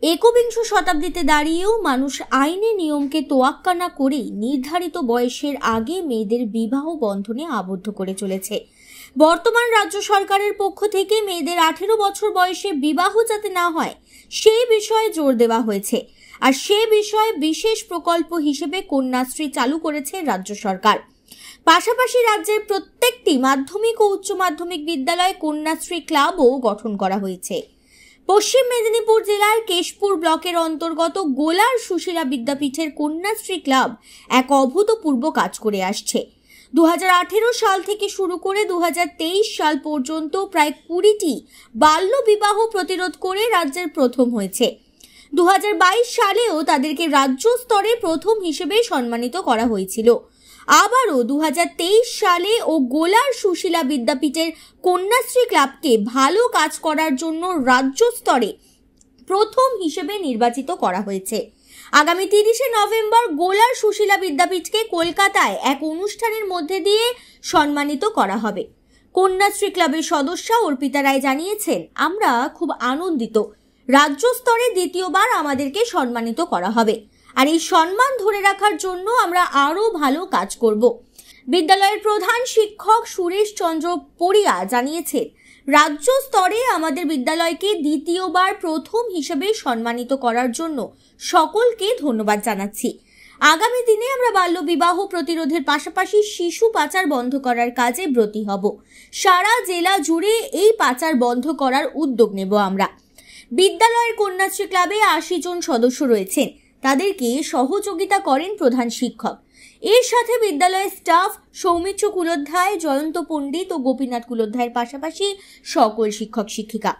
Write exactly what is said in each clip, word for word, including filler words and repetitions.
একবিংশ শতাব্দীতে দাঁড়িয়েও মানুষ আইনি নিয়মকে তোয়াক্কা না করেই নির্ধারিত বয়সের আগে মেয়েদের বিবাহ বন্ধনে আবদ্ধ করে চলেছে। বর্তমান রাজ্য সরকারের পক্ষ থেকে মেয়েদের আঠেরো বছর বয়সে বিবাহ যাতে না হয় সেই বিষয়ে জোর দেওয়া হয়েছে, আর সে বিষয়ে বিশেষ প্রকল্প হিসেবে কন্যাশ্রী চালু করেছে রাজ্য সরকার। পাশাপাশি রাজ্যের প্রত্যেকটি মাধ্যমিক ও উচ্চ মাধ্যমিক বিদ্যালয়ে কন্যাশ্রী ক্লাবও গঠন করা হয়েছে। পশ্চিম মেদিনীপুর জেলার কেশপুর ব্লকের অন্তর্গত গোলার সুশীলা বিদ্যাপীঠের কন্যাশ্রী ক্লাব এক অভূতপূর্ব কাজ করে আসছে। দু হাজার আঠেরো সাল থেকে শুরু করে দু হাজার তেইশ সাল পর্যন্ত প্রায় কুড়িটি বাল্য বিবাহ প্রতিরোধ করে রাজ্যের প্রথম হয়েছে। দু হাজার বাইশ সালেও তাদেরকে রাজ্য স্তরে প্রথম হিসেবে সম্মানিত করা হয়েছিল। আবারও দু হাজার তেইশ সালে ও গোলার সুশীলা বিদ্যাপীঠের কন্যাশ্রী ক্লাবকে ভালো কাজ করার জন্য রাজ্য স্তরে প্রথম হিসেবে নির্বাচিত করা হয়েছে। আগামী তিরিশে নভেম্বর গোলার সুশীলা বিদ্যাপীঠকে কলকাতায় এক অনুষ্ঠানের মধ্যে দিয়ে সম্মানিত করা হবে। কন্যাশ্রী ক্লাবের সদস্য অর্পিতা রায় জানিয়েছেন, আমরা খুব আনন্দিত, রাজ্য স্তরে দ্বিতীয়বার আমাদেরকে সম্মানিত করা হবে, আর এই সম্মান ধরে রাখার জন্য আমরা আরো ভালো কাজ করব। বিদ্যালয়ের প্রধান শিক্ষক সুরেশ চন্দ্র পড়িয়া জানিয়েছেন, রাজ্য স্তরে আমাদের বিদ্যালয়কে দ্বিতীয়বার প্রথম হিসেবে সম্মানিত করার জন্য সকলকে ধন্যবাদ জানাচ্ছি। আগামী দিনে আমরা বাল্য বিবাহ প্রতিরোধের পাশাপাশি শিশু পাচার বন্ধ করার কাজে ব্রতী হব। সারা জেলা জুড়ে এই পাচার বন্ধ করার উদ্যোগ নেব আমরা। বিদ্যালয়ের কন্যাশ্রী ক্লাবে আশি জন সদস্য রয়েছেন, তাদেরকে সহযোগিতা করেন প্রধান শিক্ষক। এর সাথে বিদ্যালয়ের স্টাফ সৌমিত্র কুলোধ্যায়, জয়ন্ত পণ্ডিত ও গোপীনাথ কুলোধ্যায়ের পাশাপাশি সকল শিক্ষক শিক্ষিকা।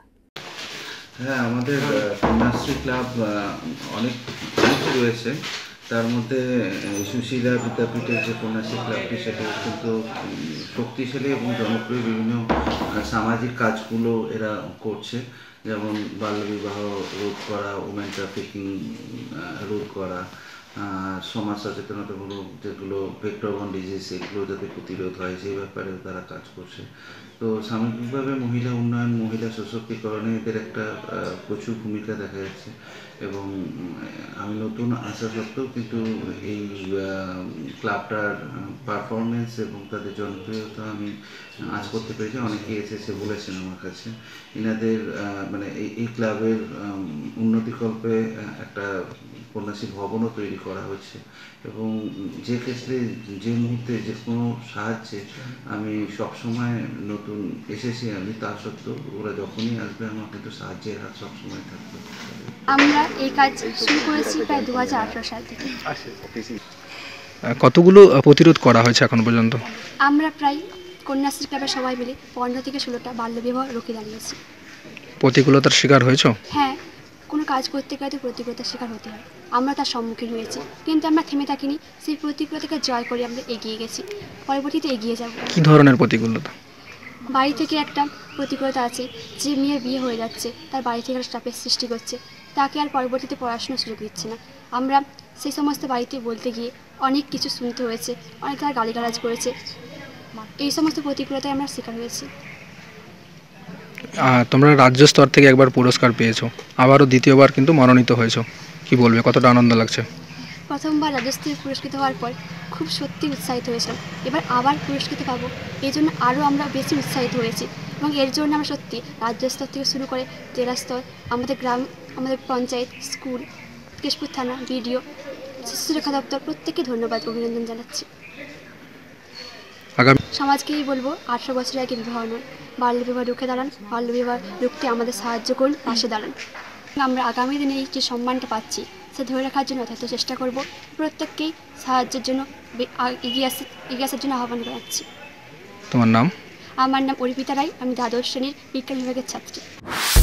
হ্যাঁ, আমাদের কন্যাশ্রী ক্লাব অনেক কিছু রয়েছে, তার মধ্যে সুশীলা বিদ্যাপীঠের যে কন্যাশ্রী ক্লাবটি সেটা অত্যন্ত শক্তিশালী এবং জনপ্রিয়। বিভিন্ন সামাজিক কাজগুলো এরা করছে, যেমন বাল্যবিবাহ রোধ করা, ওমেন ট্রাফিকিং রোধ করা, সমাজ সচেতনতামূলক যেগুলো ভেক্টরবর্ন ডিজিজ এগুলো যাতে প্রতিরোধ হয় সেই ব্যাপারে তারা কাজ করছে। তো সামগ্রিকভাবে মহিলা উন্নয়ন, মহিলা সশক্তিকরণে এদের একটা প্রচুর ভূমিকা দেখা যাচ্ছে। এবং আমি নতুন আসা সত্ত্বেও কিন্তু এই ক্লাবটার পারফরমেন্স এবং তাদের জনপ্রিয়তা আমি আজ করতে পেরেছি। অনেকেই এসেছে বলেছেন আমার কাছে, এনাদের মানে এই ক্লাবের উন্নতিকল্পে একটা কন্যাশ্রী ভবনও তৈরি করা হচ্ছে। এবং যে ক্ষেত্রে যে মুহূর্তে যে কোনো সাহায্যে আমি সবসময় নতুন এসেছি আমি, তা সত্ত্বেও ওরা যখনই আসবে আমার কিন্তু সাহায্যের হাত সবসময় থাকবে। আমরা এই কাজ শুরু করেছি প্রায় দু হাজার আঠারো সাল থেকে। কতগুলো প্রতিরোধ করা হয়েছে এখন পর্যন্ত? আমরা প্রায় কন্যাশ্রী ক্লাবের সবাই মিলে পনেরো থেকে ষোলোটা বাল্যবিবাহ রুখে দাঁড়িয়েছি। প্রতিকূলতার শিকার হয়েছ? হ্যাঁ, কোনো কাজ করতে গেলে তো প্রতিকূলতার শিকার হতে হয়, আমরা তার সম্মুখীন হয়েছি, কিন্তু আমরা থেমে থাকিনি। সেই প্রতিকূলতাকে জয় করে আমরা এগিয়ে গেছি, পরবর্তীতে এগিয়ে যাব। কী ধরনের প্রতিকূলতা? বাড়ি থেকে একটা প্রতিকূলতা আছে, যে মেয়ের বিয়ে হয়ে যাচ্ছে তার বাড়ি থেকে চাপের সৃষ্টি করছে, তাকে আর পরবর্তীতে পড়াশোনার সুযোগ দিচ্ছে না। আমরা সেই সমস্ত বাড়িতে বলতে গিয়ে অনেক কিছু শুনতে হয়েছে, অনেক তারা গালিগালাজ করেছে। এই সমস্ত প্রতিকূলতায় আমরা শিকার হয়েছি। তোমরা রাজ্য স্তর থেকে একবার পুরস্কার পেয়েছো, আবারও দ্বিতীয়বার কিন্তু মনোনীত হয়েছো, কি বলবে, কতটা আনন্দ লাগছে? প্রথমবার রাজ্যস্তরে পুরস্কৃত হওয়ার পর খুব সত্যি উৎসাহিত হয়েছিলাম। এবার আবার পুরস্কৃত পাবো, এই জন্য আরও আমরা বেশি উৎসাহিত হয়েছি। এবং এর জন্য আমরা সত্যি রাজ্য স্তর থেকে শুরু করে জেলা স্তর, আমাদের গ্রাম, আমাদের পঞ্চায়েত, স্কুল, কেশপুর থানা, বিডিও, শিশু সুরক্ষা দপ্তর প্রত্যেককে ধন্যবাদ, অভিনন্দন জানাচ্ছি। সমাজকেই বলবো, আঠারো বছরের আগে বিবাহ নয়, বাল্যবিবাহ রুখে দাঁড়ান, বাল্যবিবাহ রুখতে আমাদের সাহায্য করুন, পাশে দাঁড়ান। আমরা আগামী দিনে এই যে সম্মানটা পাচ্ছি সে ধরে রাখার জন্য যথাযথ চেষ্টা করব। প্রত্যেককেই সাহায্যের জন্য এগিয়ে আসে এগিয়ে আসার জন্য আহ্বান জানাচ্ছি। তোমার নাম? আমার নাম অর্পিতা রায়, আমি দ্বাদশ শ্রেণীর বিজ্ঞান বিভাগের ছাত্রী।